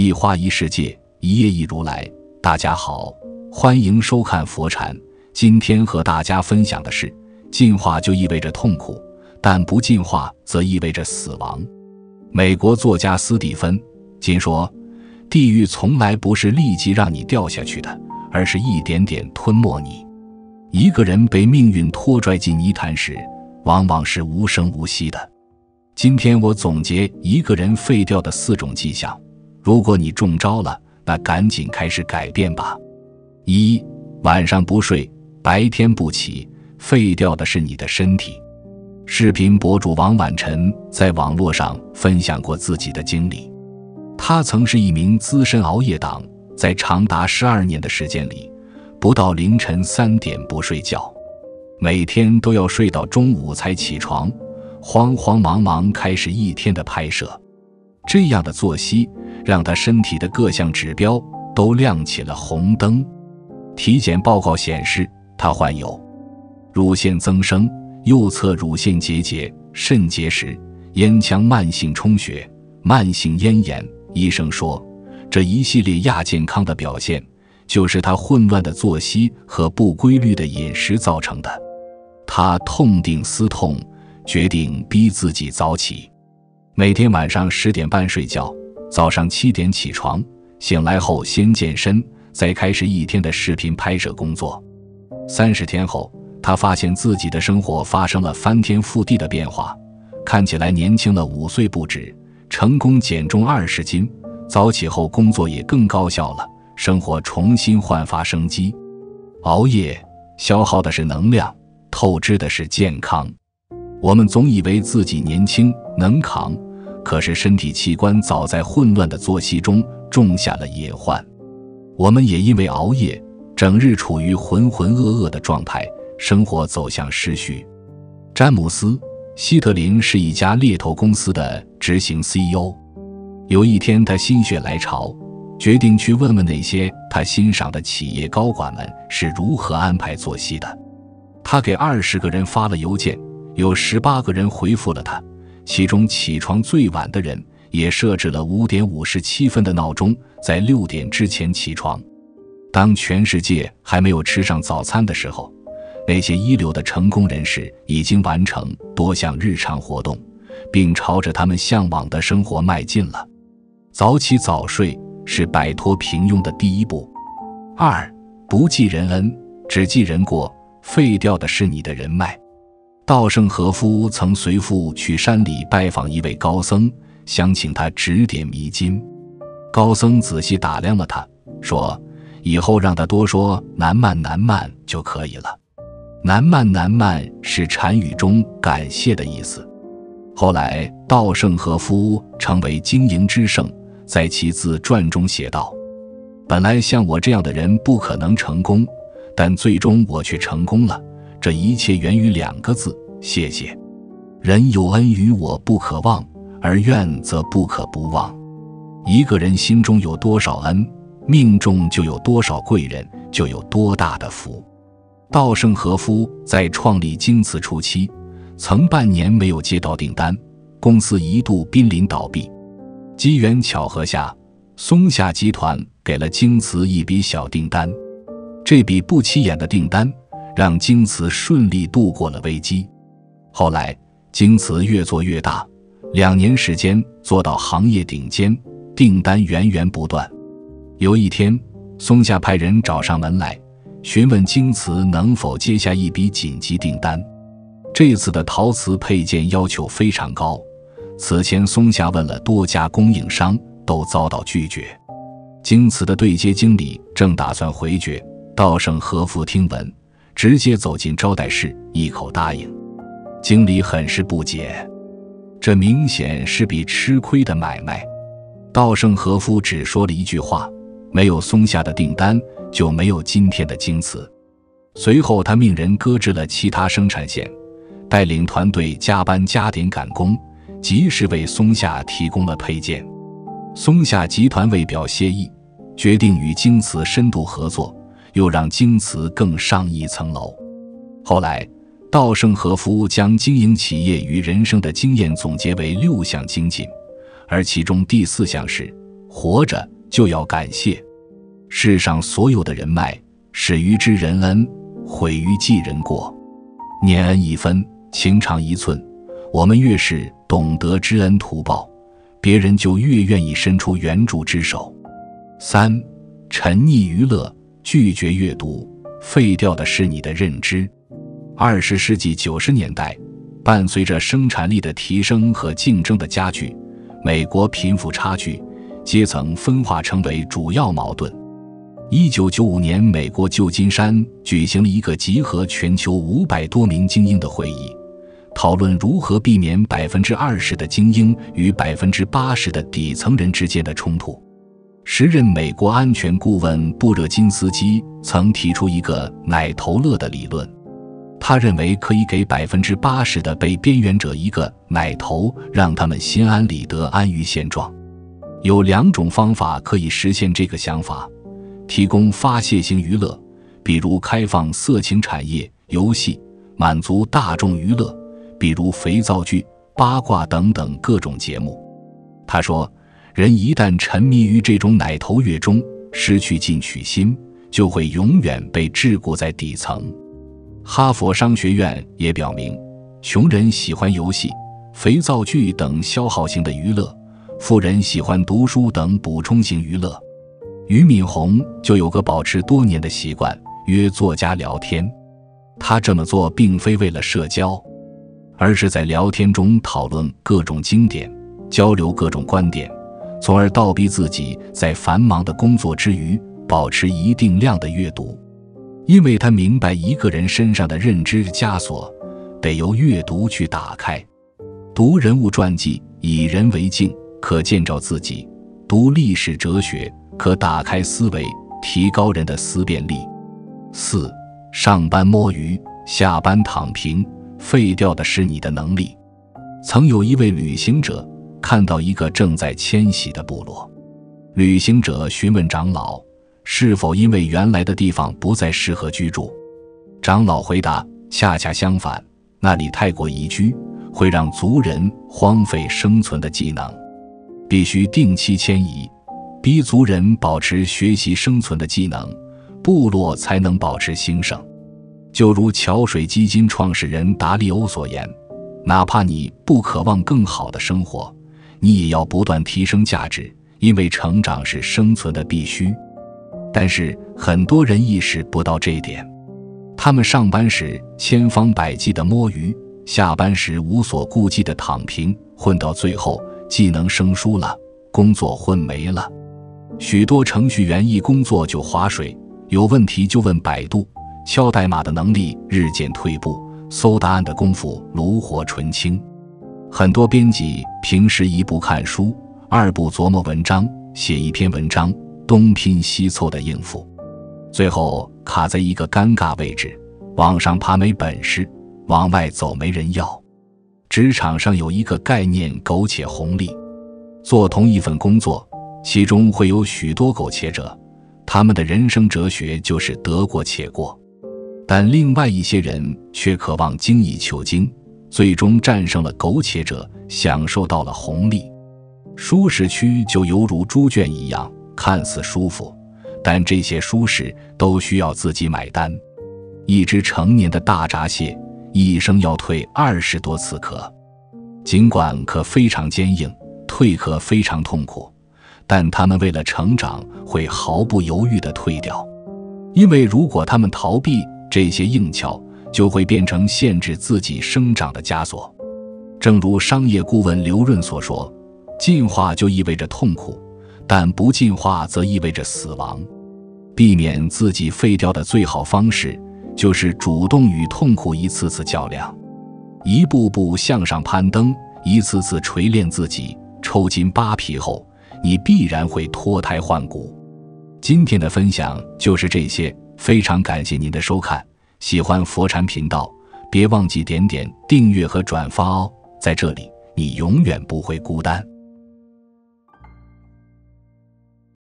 一花一世界，一叶一如来。大家好，欢迎收看佛禅。今天和大家分享的是，进化就意味着痛苦，但不进化则意味着死亡。美国作家斯蒂芬·金说，地狱从来不是立即让你掉下去的，而是一点点吞没你。一个人被命运拖拽进泥潭时，往往是无声无息的。今天我总结一个人废掉的4种迹象，如果你中招了，那赶紧开始改变吧。1. 晚上不睡，白天不起，废掉的是你的身体。视频博主王婉晨在网络上分享过自己的经历。他曾是一名资深熬夜党，在长达12年的时间里，不到凌晨3点不睡觉，每天都要睡到中午才起床，慌慌忙忙开始一天的拍摄。这样的作息让他身体的各项指标都亮起了红灯。体检报告显示，他患有乳腺增生、右侧乳腺结节、肾结石、咽腔慢性充血、慢性咽炎。医生说，这一系列亚健康的表现就是他混乱的作息和不规律的饮食造成的。他痛定思痛，决定逼自己早起，每天晚上10点半睡觉，早上7点起床，醒来后先健身，再开始一天的视频拍摄工作。30天后，他发现自己的生活发生了翻天覆地的变化，看起来年轻了5岁不止，成功减重20斤，早起后工作也更高效了，生活重新焕发生机。熬夜消耗的是能量，透支的是健康。我们总以为自己年轻能扛，可是身体器官早在混乱的作息中种下了野患。我们也因为熬夜，整日处于浑浑噩噩的状态，生活走向失序。詹姆斯·希特林是一家猎头公司的执行 CEO。 有一天他心血来潮，决定去问问那些他欣赏的企业高管们是如何安排作息的。他给20个人发了邮件，有18个人回复了他，其中起床最晚的人也设置了5点57分的闹钟，在6点之前起床。当全世界还没有吃上早餐的时候，那些一流的成功人士已经完成多项日常活动，并朝着他们向往的生活迈进了。早起早睡是摆脱平庸的第一步。2. 不记人恩，只记人过，废掉的是你的人脉。稻盛和夫曾随父去山里拜访一位高僧，想请他指点迷津。高僧仔细打量了他，说以后让他多说南慢南慢就可以了。南慢南慢是禅语中感谢的意思。后来稻盛和夫成为经营之圣，在其自传中写道，本来像我这样的人不可能成功，但最终我却成功了，这一切源于2个字，谢谢。人有恩于我不可忘，而怨则不可不忘。一个人心中有多少恩，命中就有多少贵人，就有多大的福。稻盛和夫在创立京瓷初期，曾半年没有接到订单，公司一度濒临倒闭。机缘巧合下，松下集团给了京瓷一笔小订单，这笔不起眼的订单让京瓷顺利度过了危机。后来京瓷越做越大，2年时间做到行业顶尖，订单源源不断。有一天，松下派人找上门来，询问京瓷能否接下一笔紧急订单。这次的陶瓷配件要求非常高，此前松下问了多家供应商，都遭到拒绝。京瓷的对接经理正打算回绝，稻盛和夫听闻，直接走进招待室，一口答应。经理很是不解，这明显是笔吃亏的买卖。稻盛和夫只说了一句话，没有松下的订单，就没有今天的京瓷。随后他命人搁置了其他生产线，带领团队加班加点赶工，及时为松下提供了配件。松下集团为表谢意，决定与京瓷深度合作，又让京瓷更上一层楼。后来稻盛和夫将经营企业与人生的经验总结为6项精进，而其中第4项是活着就要感谢。世上所有的人脉，始于知人恩，毁于记人过。念恩一分，情长一寸，我们越是懂得知恩图报，别人就越愿意伸出援助之手。3. 沉溺娱乐，拒绝阅读，废掉的是你的认知。20世纪90年代，伴随着生产力的提升和竞争的加剧，美国贫富差距、阶层分化成为主要矛盾。1995年，美国旧金山举行了一个集合全球500多名精英的会议，讨论如何避免 20% 的精英与 80% 的底层人之间的冲突。时任美国安全顾问布热津斯基曾提出一个奶头乐的理论，他认为可以给 80% 的被边缘者一个奶头，让他们心安理得，安于现状。有2种方法可以实现这个想法：提供发泄型娱乐，比如开放色情产业、游戏；满足大众娱乐，比如肥皂剧、八卦等等各种节目。他说，人一旦沉迷于这种奶头乐中，失去进取心，就会永远被桎梏在底层。哈佛商学院也表明，穷人喜欢游戏、肥皂剧等消耗型的娱乐，富人喜欢读书等补充型娱乐。俞敏洪就有个保持多年的习惯，约作家聊天。他这么做并非为了社交，而是在聊天中讨论各种经典，交流各种观点，从而倒逼自己在繁忙的工作之余保持一定量的阅读。因为他明白一个人身上的认知枷锁得由阅读去打开。读人物传记，以人为镜，可见照自己；读历史哲学，可打开思维，提高人的思辨力。4. 上班摸鱼，下班躺平，废掉的是你的能力。曾有一位旅行者看到一个正在迁徙的部落，旅行者询问长老，是否因为原来的地方不再适合居住。长老回答，恰恰相反，那里太过宜居，会让族人荒废生存的技能，必须定期迁移，逼族人保持学习生存的技能，部落才能保持兴盛。就如桥水基金创始人达利欧所言，哪怕你不渴望更好的生活，你也要不断提升价值，因为成长是生存的必须。但是很多人意识不到这一点，他们上班时千方百计地摸鱼，下班时无所顾忌地躺平，混到最后技能生疏了，工作混没了。许多程序员一工作就划水，有问题就问百度，敲代码的能力日渐退步，搜答案的功夫炉火纯青。很多编辑平时一不看书，二不琢磨文章，写一篇文章东拼西凑的应付，最后卡在一个尴尬位置，往上爬没本事，往外走没人要。职场上有一个概念，苟且红利。做同一份工作，其中会有许多苟且者，他们的人生哲学就是得过且过。但另外一些人却渴望精益求精，最终战胜了苟且者，享受到了红利。舒适区就犹如猪圈一样，看似舒服，但这些舒适都需要自己买单。一只成年的大闸蟹一生要退20多次壳，尽管壳非常坚硬，退壳非常痛苦，但他们为了成长会毫不犹豫地退掉，因为如果他们逃避这些硬桥，就会变成限制自己生长的枷锁。正如商业顾问刘润所说，进化就意味着痛苦，但不进化则意味着死亡。避免自己废掉的最好方式，就是主动与痛苦一次次较量，一步步向上攀登，一次次锤炼自己，抽筋扒皮后，你必然会脱胎换骨。今天的分享就是这些，非常感谢您的收看。喜欢佛禅频道，别忘记点点订阅和转发哦，在这里你永远不会孤单。